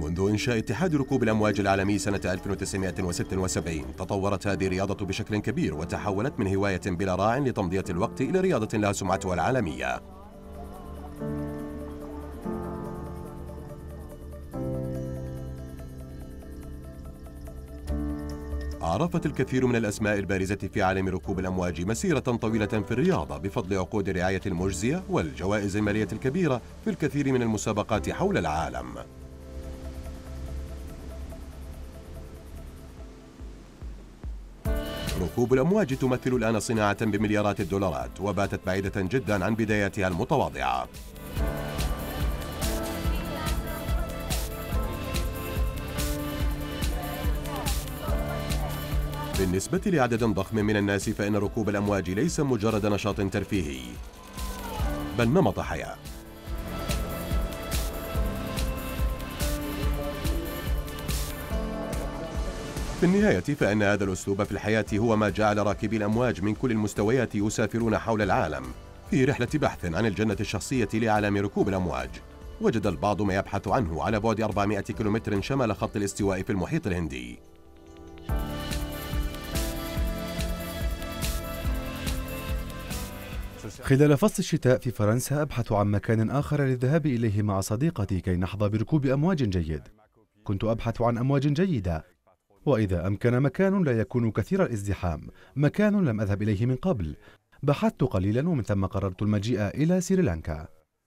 منذ إنشاء اتحاد ركوب الأمواج العالمي سنة 1976 تطورت هذه الرياضة بشكل كبير وتحولت من هواية بلا راع لتمضية الوقت إلى رياضة لها سمعتها العالمية. عرفت الكثير من الأسماء البارزة في عالم ركوب الأمواج مسيرة طويلة في الرياضة بفضل عقود الرعاية المجزية والجوائز المالية الكبيرة في الكثير من المسابقات حول العالم. ركوب الأمواج تمثل الآن صناعة بمليارات الدولارات وباتت بعيدة جدا عن بداياتها المتواضعة. بالنسبة لعدد ضخم من الناس فإن ركوب الأمواج ليس مجرد نشاط ترفيهي بل نمط حياة. في النهاية فإن هذا الأسلوب في الحياة هو ما جعل راكبي الأمواج من كل المستويات يسافرون حول العالم في رحلة بحث عن الجنة الشخصية لعالم ركوب الأمواج. وجد البعض ما يبحث عنه على بعد 400 كيلومتر شمال خط الاستواء في المحيط الهندي. خلال فصل الشتاء في فرنسا أبحث عن مكان آخر للذهاب إليه مع صديقتي كي نحظى بركوب أمواج جيد. كنت أبحث عن أمواج جيدة، وإذا أمكن مكان لا يكون كثير الازدحام، مكان لم أذهب إليه من قبل. بحثت قليلا ومن ثم قررت المجيء إلى سريلانكا.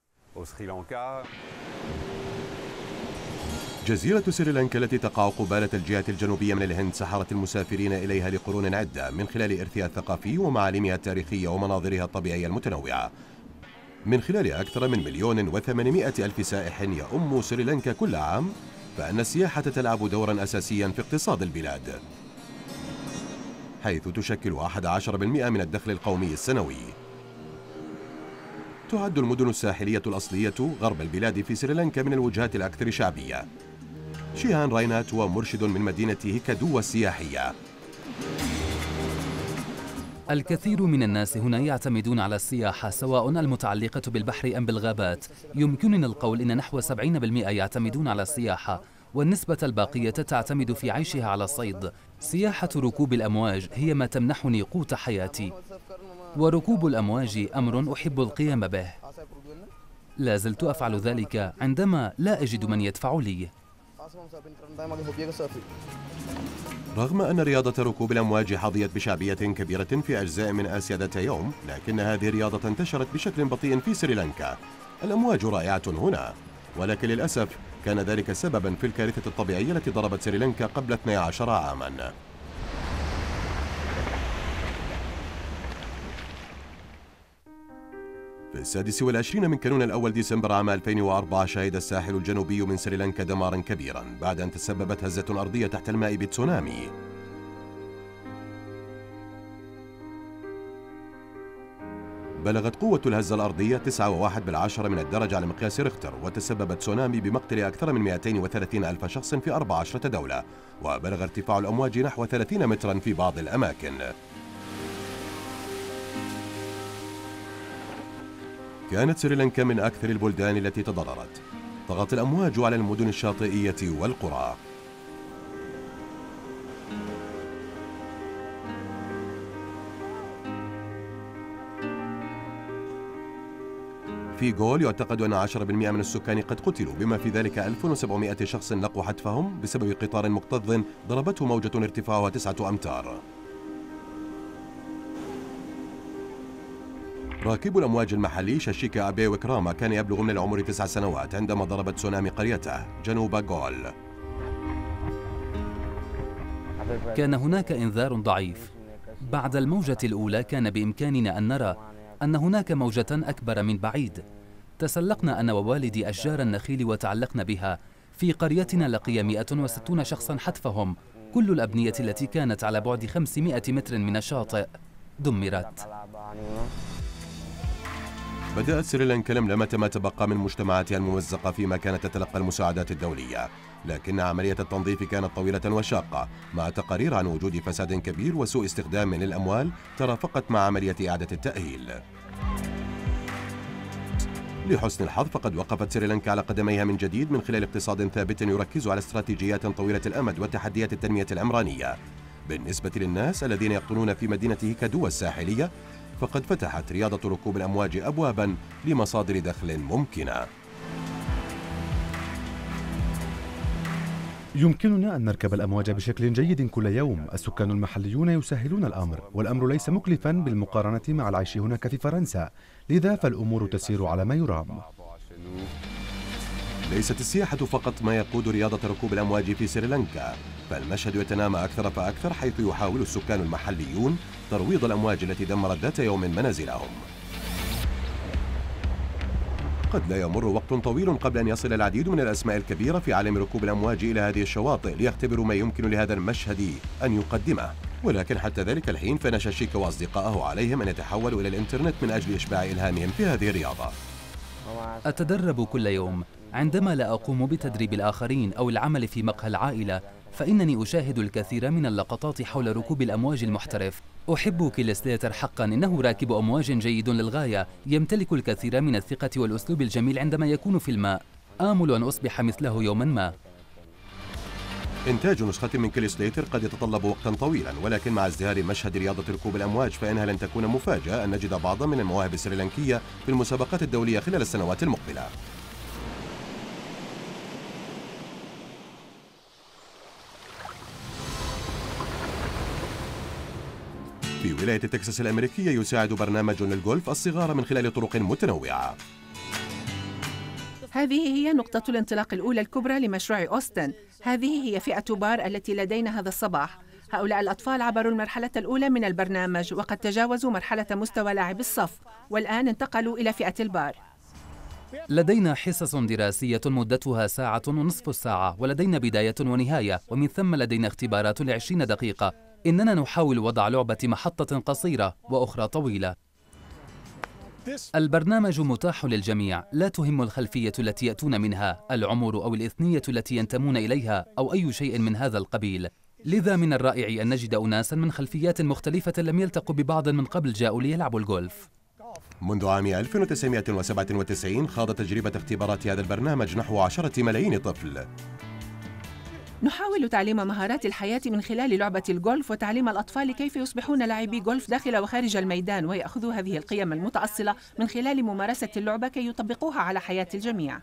جزيرة سريلانكا التي تقع قبالة الجهة الجنوبية من الهند سحرت المسافرين إليها لقرون عدة من خلال إرثها الثقافي ومعالمها التاريخية ومناظرها الطبيعية المتنوعة. من خلال أكثر من 1,800,000 سائح يؤم سريلانكا كل عام، فإن السياحة تلعب دورا أساسيا في اقتصاد البلاد، حيث تشكل 11% من الدخل القومي السنوي. تعد المدن الساحلية الأصلية غرب البلاد في سريلانكا من الوجهات الأكثر شعبية. شيهان راينات هو مرشد من مدينة هيكادوا السياحية. الكثير من الناس هنا يعتمدون على السياحة سواء المتعلقة بالبحر أم بالغابات. يمكننا القول إن نحو 70% يعتمدون على السياحة، والنسبة الباقية تعتمد في عيشها على الصيد. سياحة ركوب الأمواج هي ما تمنحني قوت حياتي، وركوب الأمواج أمر أحب القيام به. لا زلت أفعل ذلك عندما لا أجد من يدفع لي. رغم أن رياضة ركوب الأمواج حظيت بشعبية كبيرة في أجزاء من آسيا ذات يوم، لكن هذه الرياضة انتشرت بشكل بطيء في سريلانكا. الأمواج رائعة هنا، ولكن للأسف كان ذلك سببا في الكارثة الطبيعية التي ضربت سريلانكا قبل 12 عاما. في 26 من كانون الأول ديسمبر عام 2004 شهد الساحل الجنوبي من سريلانكا دمارا كبيرا بعد أن تسببت هزة أرضية تحت الماء بتسونامي. بلغت قوة الهزة الأرضية 9.1 من الدرجة على مقياس ريختر، وتسببت تسونامي بمقتل أكثر من 230 ألف شخص في 14 دولة، وبلغ ارتفاع الأمواج نحو 30 مترا في بعض الأماكن. كانت سريلانكا من أكثر البلدان التي تضررت. طغت الأمواج على المدن الشاطئية والقرى. في جول يعتقد أن 10% من السكان قد قتلوا، بما في ذلك 1700 شخص لقوا حتفهم بسبب قطار مكتظ ضربته موجة ارتفاعها 9 أمتار. راكب الأمواج المحلي شاشيكا أبي وكراما كان يبلغ من العمر 9 سنوات عندما ضربت تسونامي قريته جنوب جول. كان هناك إنذار ضعيف. بعد الموجة الأولى كان بإمكاننا أن نرى أن هناك موجة أكبر من بعيد. تسلقنا أنا ووالدي أشجار النخيل وتعلقنا بها. في قريتنا لقي 160 شخصا حتفهم. كل الأبنية التي كانت على بعد 500 متر من الشاطئ دمرت. بدأت سريلانكا لملمة ما تبقى من مجتمعاتها الممزقة فيما كانت تتلقى المساعدات الدولية، لكن عملية التنظيف كانت طويلة وشاقة، مع تقارير عن وجود فساد كبير وسوء استخدام للأموال ترافقت مع عملية إعادة التأهيل. لحسن الحظ فقد وقفت سريلانكا على قدميها من جديد من خلال اقتصاد ثابت يركز على استراتيجيات طويلة الأمد وتحديات التنمية العمرانية. بالنسبة للناس الذين يقطنون في مدينة هيكادو الساحلية فقد فتحت رياضة ركوب الأمواج أبواباً لمصادر دخل ممكنة. يمكننا أن نركب الأمواج بشكل جيد كل يوم. السكان المحليون يسهلون الأمر، والأمر ليس مكلفاً بالمقارنة مع العيش هناك في فرنسا، لذا فالأمور تسير على ما يرام. ليست السياحة فقط ما يقود رياضة ركوب الأمواج في سريلانكا، فالمشهد يتنامى أكثر فأكثر، حيث يحاول السكان المحليون ترويض الأمواج التي دمرت ذات يوم منازلهم. قد لا يمر وقت طويل قبل أن يصل العديد من الأسماء الكبيرة في عالم ركوب الأمواج إلى هذه الشواطئ ليختبروا ما يمكن لهذا المشهد أن يقدمه، ولكن حتى ذلك الحين فإن شاشيكا وأصدقائه عليهم أن يتحولوا إلى الإنترنت من أجل إشباع إلهامهم في هذه الرياضة. أتدرب كل يوم. عندما لا أقوم بتدريب الآخرين أو العمل في مقهى العائلة فإنني أشاهد الكثير من اللقطات حول ركوب الأمواج المحترف. أحب كيل سليتر حقا، إنه راكب أمواج جيد للغاية، يمتلك الكثير من الثقة والأسلوب الجميل عندما يكون في الماء. آمل أن أصبح مثله يوما ما. إنتاج نسخة من كيل سليتر قد يتطلب وقتا طويلا، ولكن مع ازدهار مشهد رياضة ركوب الأمواج فإنها لن تكون مفاجأة أن نجد بعضا من المواهب السريلانكية في المسابقات الدولية خلال السنوات المقبلة. في ولاية تكساس الأمريكية يساعد برنامج للجولف الصغار من خلال طرق متنوعة. هذه هي نقطة الانطلاق الأولى الكبرى لمشروع أوستن. هذه هي فئة بار التي لدينا هذا الصباح. هؤلاء الأطفال عبروا المرحلة الأولى من البرنامج وقد تجاوزوا مرحلة مستوى لاعب الصف، والآن انتقلوا إلى فئة البار. لدينا حصص دراسية مدتها 1.5 ساعة، ولدينا بداية ونهاية، ومن ثم لدينا اختبارات ل20 دقيقة. إننا نحاول وضع لعبة محطة قصيرة وأخرى طويلة. البرنامج متاح للجميع، لا تهم الخلفية التي يأتون منها، العمر أو الإثنية التي ينتمون إليها أو أي شيء من هذا القبيل. لذا من الرائع أن نجد أناسا من خلفيات مختلفة لم يلتقوا ببعض من قبل جاءوا ليلعبوا الجولف. منذ عام 1997 خاضت تجربة اختبارات هذا البرنامج نحو 10 ملايين طفل. نحاول تعليم مهارات الحياة من خلال لعبة الجولف وتعليم الأطفال كيف يصبحون لاعبي جولف داخل وخارج الميدان، ويأخذوا هذه القيم المتأصلة من خلال ممارسة اللعبة كي يطبقوها على حياة الجميع.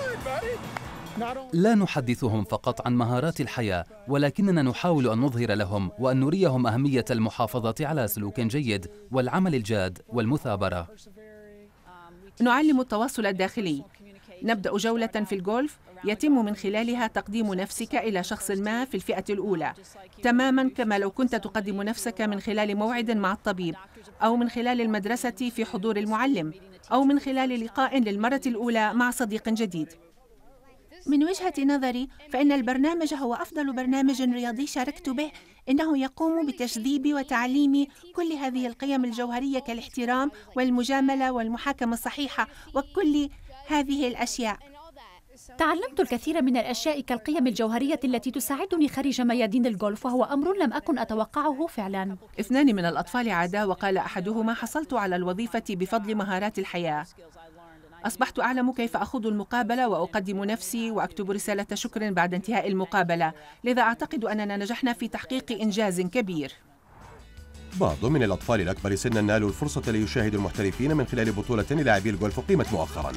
لا نحدثهم فقط عن مهارات الحياة، ولكننا نحاول أن نظهر لهم وأن نريهم أهمية المحافظة على سلوك جيد والعمل الجاد والمثابرة. نعلم التواصل الداخلي. نبدأ جولة في الجولف يتم من خلالها تقديم نفسك إلى شخص ما في الفئة الأولى، تماماً كما لو كنت تقدم نفسك من خلال موعد مع الطبيب، أو من خلال المدرسة في حضور المعلم، أو من خلال لقاء للمرة الأولى مع صديق جديد. من وجهة نظري فإن البرنامج هو أفضل برنامج رياضي شاركت به. إنه يقوم بتجذيب وتعليم كل هذه القيم الجوهرية كالاحترام والمجاملة والمحاكمة الصحيحة وكل هذه الأشياء. تعلمت الكثير من الأشياء كالقيم الجوهرية التي تساعدني خارج ميادين الجولف، وهو أمر لم أكن أتوقعه فعلا. 2 من الأطفال عادا وقال أحدهما: حصلت على الوظيفة بفضل مهارات الحياة. أصبحت أعلم كيف أخوض المقابلة وأقدم نفسي وأكتب رسالة شكر بعد انتهاء المقابلة، لذا أعتقد أننا نجحنا في تحقيق إنجاز كبير. بعض من الأطفال الأكبر سنا نالوا الفرصة ليشاهدوا المحترفين من خلال بطولة لاعبي الجولف أقيمت مؤخرا.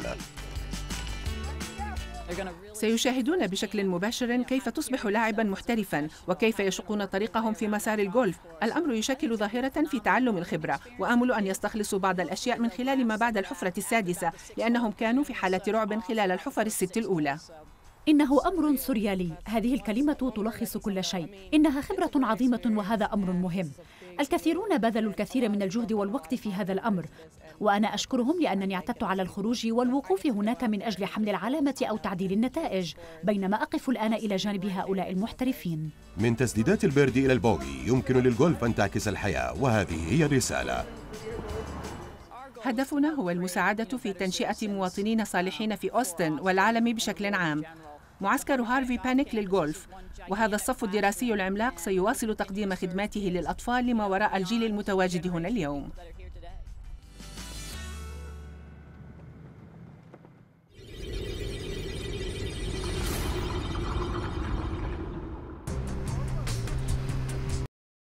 سيشاهدون بشكل مباشر كيف تصبح لاعبا محترفا وكيف يشقون طريقهم في مسار الجولف. الأمر يشكل ظاهرة في تعلم الخبرة، وآمل أن يستخلصوا بعض الأشياء من خلال ما بعد الحفرة السادسة، لأنهم كانوا في حالة رعب خلال الحفر ال6 الأولى. إنه أمر سوريالي. هذه الكلمة تلخص كل شيء. إنها خبرة عظيمة وهذا أمر مهم. الكثيرون بذلوا الكثير من الجهد والوقت في هذا الأمر، وأنا أشكرهم لأنني اعتدت على الخروج والوقوف هناك من أجل حمل العلامة أو تعديل النتائج، بينما أقف الآن إلى جانب هؤلاء المحترفين. من تسديدات البيردي إلى البوغي يمكن للجولف أن تعكس الحياة، وهذه هي الرسالة. هدفنا هو المساعدة في تنشئة مواطنين صالحين في أوستن والعالم بشكل عام. معسكر هارفي بانيك للجولف، وهذا الصف الدراسي العملاق سيواصل تقديم خدماته للأطفال لما وراء الجيل المتواجد هنا اليوم.